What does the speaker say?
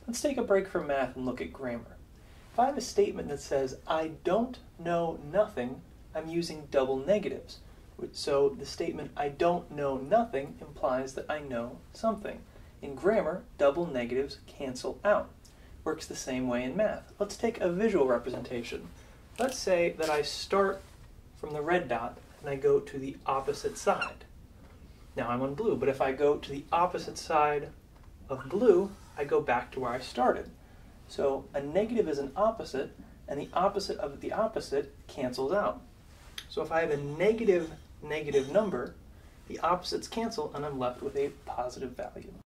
Let's take a break from math and look at grammar. If I have a statement that says, I don't know nothing, I'm using double negatives. So the statement, I don't know nothing, implies that I know something. In grammar, double negatives cancel out. Works the same way in math. Let's take a visual representation. Let's say that I start from the red dot and I go to the opposite side. Now I'm on blue, but if I go to the opposite side of blue, I go back to where I started. So a negative is an opposite, and the opposite of the opposite cancels out. So if I have a negative number, the opposites cancel and I'm left with a positive value.